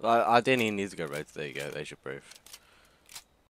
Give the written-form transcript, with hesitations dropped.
I didn't even need to go reds. There you go. There's your proof.